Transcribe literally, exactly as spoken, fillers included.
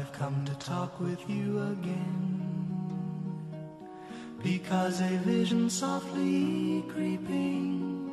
I've come to talk with you again, because a vision softly creeping